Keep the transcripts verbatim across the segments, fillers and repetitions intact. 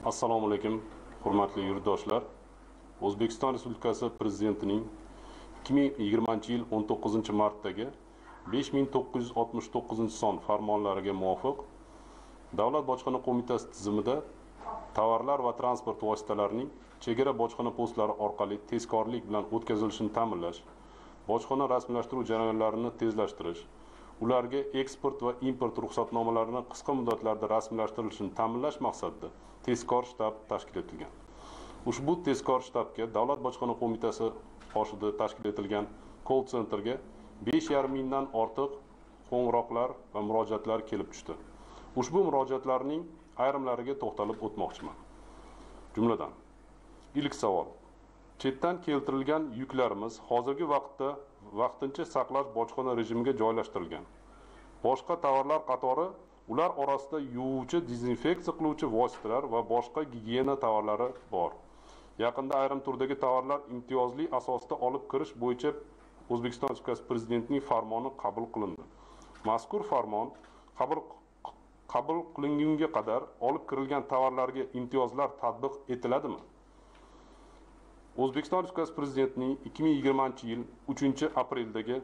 Assalomu alaykum, hurmatli yurtdoshlar. O'zbekiston Respublikasi Prezidentining ikki ming yigirmanchi yil o'n to'qqizinchi martdagi besh ming to'qqiz yuz oltmish to'qqizinchi son farmonlariga muvofiq Davlat bojxona qo'mitasi tizimida tovarlar va transport vositalarining chegara bojxona postlari orqali tezkorlik bilan o'tkazilishini ta'minlash, bojxona rasmiylashtirish jarayonlarini tezlashtirish, ularga eksport va import ruxsatnomalarini qisqa muddatlarda rasmiylashtirilishini ta'minlash maqsadida tezkor shtab tashkil etilgan. Ushbu tezkor shtabga Davlat bojxona qo'mitasi qoshida tashkil etilgan call centerga besh yarim mingdan ortiq qo'ng'iroqlar va murojaatlar kelib tushdi. Ushbu murojaatlarning ayrimlariga to'xtalib o'tmoqchiman. Jumladan, ilk savol: chetdan keltirilgan yuklarimiz hozirgi vaqtda vaqtincha saqlash bojxona rejimiga joylashtirilgan. Boshqa tovarlar qatori ular orasida yuvuvchi, dezinfeksiya qiluvchi vositalar va boshqa gigiyena tovarlari bor. Yaqinda ayrim turdagi tovarlar imtiyozli asosda olib kirish bo'yicha O'zbekiston Respublikasi Prezidentining farmoni qabul qilindi. Mazkur farmon qabul qabul qilingunga qadar olib kirilgan tovarlarga imtiyozlar tatbiq etiladimi? O'zbekiston Respublikasi Prezidentining ikki ming yigirmanchi yil uchinchi apreldagi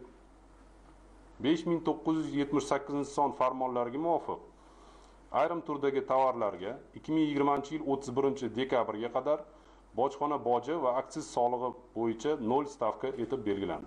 besh ming to'qqiz yuz yetmish sakkizinchi son farmonlariga muvofiq ayrim turdagi tovarlarga ikki ming yigirmanchi yil o'ttiz birinchi dekabrga qadar bojxona boji va aksiz solig'i bo'yicha nol stavka etib belgilandi.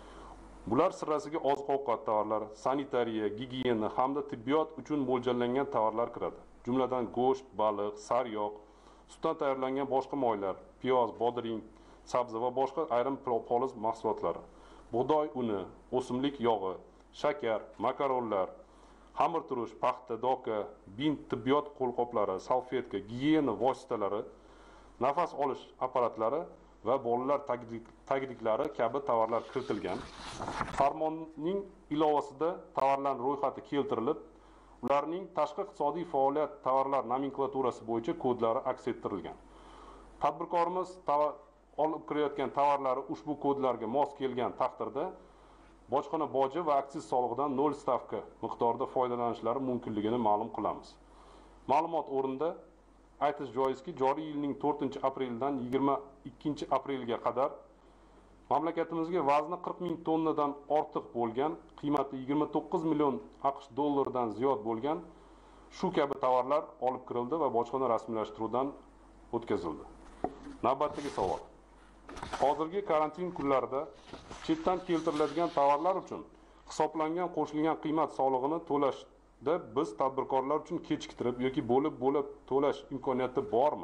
Bular sirasiga oziq-ovqat tovarlari, sanitariya, gigiyena hamda tibbiyot uchun mo'ljallangan tovarlar kiradi. Jumladan go'sht, baliq, sariyog', sutdan tayyorlangan boshqa moylar, piyoz, bodring, sabzi va boshqa ayrim poliz mahsulotlari, bug'doy uni, o'simlik yog'i, shakar, makaronlar, xamirturush, paxta, doka, bint, tibbiyot qo'lqoplari, salfetka, gigiyena vositalari, nafas olish apparatlari va bolalar tagliklari kabi tovarlar kiritilgan. Farmonning ilovasida tovarlar ro'yxati keltirilib, ularning tashqi iqtisodiy faoliyat tovarlar nomenklaturasi bo'yicha kodlari aks ettirilgan. Tadbirkorimiz olib kirayotgan tovarlari ushbu kodlarga mos kelgan taqdirda bojxona boji va aksiz solig'idan nol stavka miqdorida foydalanishlari mumkinligini ma'lum qilamiz. Ma'lumot o'rinda aytish joizki, joriy yilning to'rtinchi aprelidan yigirma ikkinchi aprelga qadar mamlakatimizga vazni qirq ming tonnadan ortiq bo'lgan, qiymati yigirma to'qqiz million AQSh dollaridan ziyod bo'lgan shu kabi tovarlar olib kirildi va bojxona rasmiylashtiruvdan o'tkazildi. Navbatdagi savol: hozirgi karantin kunlarida chetdan keltiriladigan tovarlar uchun hisoblangan qo'shilgan qiymat solig'ini to'lashda biz tadbirkorlar uchun kechiktirib yoki bo'lib-bo'lib to'lash imkoniyati bormi?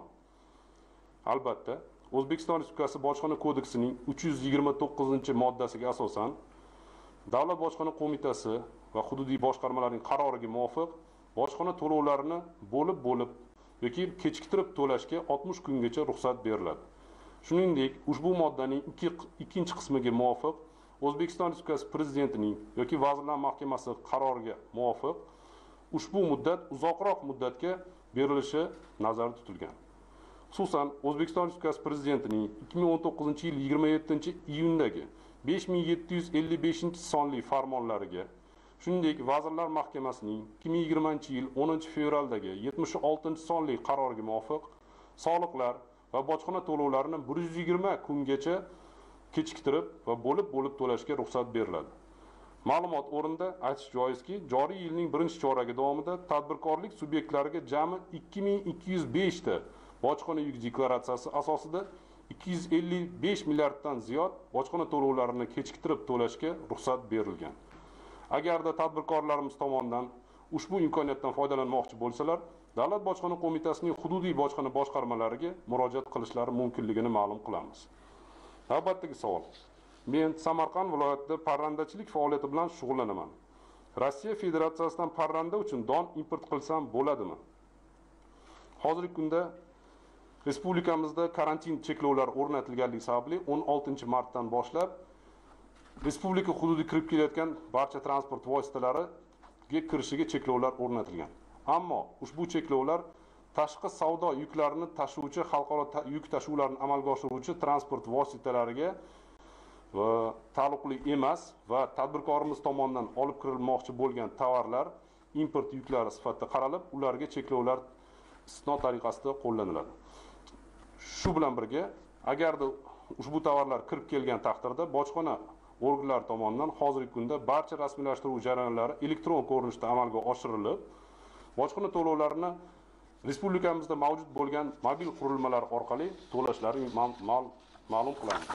Albatta, O'zbekiston Respublikasi Bojxona kodeksining uch yuz yigirma to'qqizinchi moddasiga asosan Davlat bojxona qo'mitasi va hududiy boshqarmalarning qaroriga muvofiq bojxona to'lovlarini bo'lib-bo'lib yoki kechiktirib to'lashga oltmish kungacha ruxsat beriladi. Shuningdek, ushbu moddaning ikkinchi qismiga muvofiq O'zbekiston Respublikasi Prezidentining yoki Vazirlar Mahkamasi qaroriga muvofiq ushbu muddat uzoqroq muddatga berilishi nazarda tutilgan. Xususan, O'zbekiston Respublikasi Prezidentining ikki ming o'n to'qqizinchi yil yigirma yettinchi iyundagi besh ming yetti yuz ellik beshinchi sonli farmonlariga, shuningdek Vazirlar Mahkamasining ikki ming yigirmanchi yil o'ninchi fevraldagi yetmish oltinchi sonli qaroriga muvofiq soliqlar va bojxona to'lovlarini bir yuz yigirma kungacha kechiktirib va bo'lib-bo'lib to'lashga ruxsat beriladi. Ma'lumot o'rinda aytish joizki, joriy yilning birinchi choragi davomida tadbirkorlik subyektlariga jami ikki ming ikki yuz besh ta bojxona yuk deklaratsiyasi asosida ikki yuz ellik besh milliarddan ziyod bojxona to'lovlarini kechiktirib to'lashga ruxsat berilgan. Agarda tadbirkorlarimiz tomonidan ushbu imkoniyatdan foydalanmoqchi bo'lsalar, Davlat bojxona qo'mitasining hududiy bojxona boshqarmalariga murojaat qilishlari mumkinligini ma'lum qilamiz. Navbatdagi savol: men Samarqand viloyatida parrandachilik faoliyati bilan shug'ullanaman. Rossiya Federatsiyasidan parranda uchun don import qilsam bo'ladimi? Hozirgi kunda respublikamizda karantin cheklovlari o'rnatilganligi sababli o'n oltinchi martdan boshlab respublika hududiga kirib kelayotgan barcha transport vositalariga kirishiga cheklovlar o'rnatilgan. Ammo ushbu cheklovlar tashqi savdo yuklarini tashuvchi xalqaro yuk tashuvlarini amalga oshiruvchi transport vositalariga va taalluqli emas va tadbirkorimiz tomonidan olib kirilmoqchi bo'lgan tovarlar import yuklari sifatida qaralib, ularga cheklovlar istisno tariqasida qo'llaniladi. Shu bilan birga, agarda ushbu tovarlar kirib kelgan taqdirda bojxona organlari tomonidan hozirgi kunda barcha rasmiylashtirish jarayonlari elektron ko'rinishda amalga oshirilib, bojxona to'lovlarini respublikamizda mavjud bo'lgan mobil qurilmalar orqali to'lashlari ma'lum qilamiz.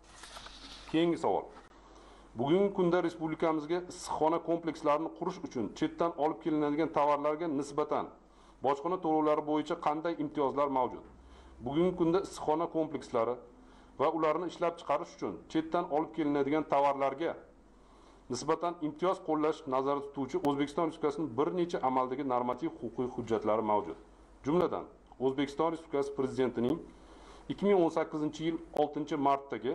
Keyingi savol. Bugungi kunda respublikamizga issiqxona komplekslarini qurish uchun chetdan olib kelinadigan tovarlarga nisbatan bojxona to'lovlari bo'yicha qanday imtiyozlar mavjud? Bugungi kunda issiqxona komplekslari va ularni ishlab chiqarish uchun chetdan olib kelinadigan tovarlarga nisbatan imtiyoz qo'llash nazarda tutuvchi O'zbekiston Respublikasining bir necha amaldagi normativ huquqiy hujjatlari mavjud. Jumladan, O'zbekiston Respublikasi Prezidentining ikki ming o'n sakkizinchi yil oltinchi martdagi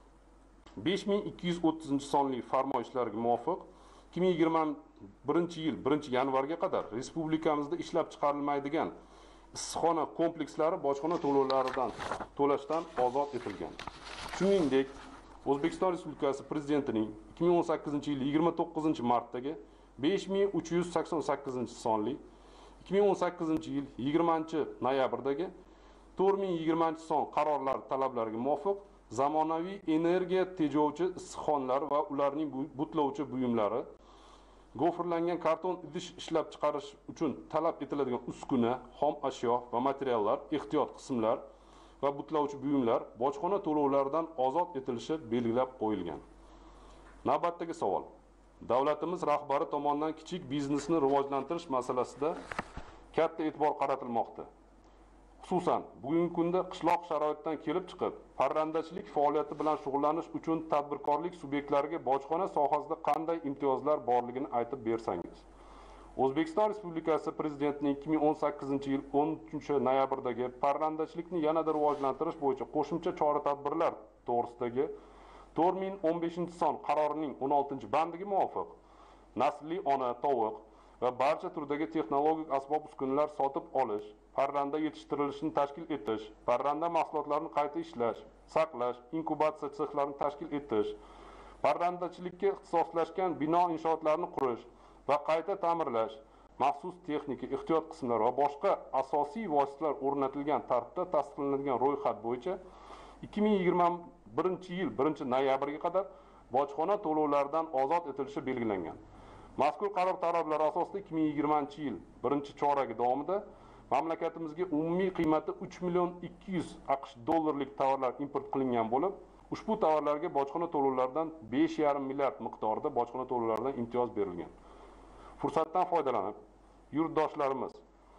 besh ming ikki yuz o'ttizinchi sonli farmoyishlariga muvofiq ikki ming yigirma birinchi yil birinchi yanvarga qadar respublikamizda ishlab chiqarilmaydigan issiqxona komplekslari bojxona to'lovlaridan to'lashdan ozod etilgan. Shuningdek, O'zbekiston Respublikasi Prezidentining ikki ming o'n sakkizinchi yil yigirma to'qqizinchi martdagi besh ming uch yuz sakson sakkizinchi sonli, ikki ming o'n sakkizinchi yil yigirmanchi noyabrdagi to'rt ming yigirmanchi son qarorlar talablariga muvofiq zamonaviy energiya tejovchi issiqxonalar va ularning butlovchi buyumlari, gofrlangan karton idish ishlab chiqarish uchun talab etiladigan uskuna, xom ashyo va materiallar, ehtiyot qismlar va butlovchi buyumlar bojxona to'lovlaridan ozod etilishi belgilab qo'yilgan. Navbatdagi savol. Davlatimiz rahbari tomonidan kichik biznesni rivojlantirish masalasida katta e'tibor qaratilmoqda. Xususan, bugungi kunda qishloq sharoitdan kelib chiqib, parrandachilik faoliyati bilan shug'ullanish uchun tadbirkorlik subyektlariga bojxona sohasida qanday imtiyozlar borligini aytib bersangiz. O'zbekiston Respublikasi Prezidentining ikki ming o'n sakkizinchi yil o'n uchinchi noyabrdagi parrandachilikni yanada rivojlantirish bo'yicha qo'shimcha chora-tadbirlar to'g'risidagi to'rt ming o'n beshinchi son qarorining o'n oltinchi bandiga muvofiq naslli ona, tovuq va barcha turdagi texnologik asbob-uskunalar sotib olish, parranda yetishtirilishini tashkil etish, parranda mahsulotlarini qayta ishlash, saqlash, inkubatsiya sexlarini tashkil etish, parrandachilikka ixtisoslashgan bino inshootlarini qurish va qayta ta'mirlash, maxsus texnika, ehtiyot qismlar va boshqa asosiy vositalar o'rnatilgan tartibda tasdiqlanadigan ro'yxat bo'yicha ikki ming yigirma birinchi yil birinchi noyabrga qadar bojxona to'lovlaridan ozod etilishi belgilangan. Mazkur qaror talablari asosida ikki ming yigirmanchi yil birinchi choragi davomida mamlakatimizga umumiy qiymati uch million ikki yuz AQSh dollarlik tovarlar import qilingan bo'lib, ushbu tovarlarga bojxona to'lovlaridan besh yarim milliard miqdorida bojxona to'lovlaridan imtiyoz berilgan. Fursatdan foydalanib, yurtdoshlarimiz,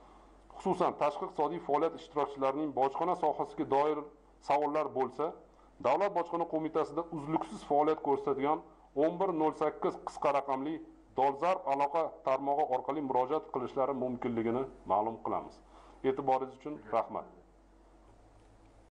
xususan tashqi iqtisodiy faoliyat ishtirokchilarining bojxona sohasiga doir savollar bo'lsa, Davlat bojxona qo'mitasida uzluksiz faoliyat ko'rsatadigan o'n bir nol sakkiz qisqa raqamli dolzarb aloqa tarmog'i orqali murojaat qilishlari mumkinligini ma'lum qilamiz. E'tiboringiz uchun rahmat.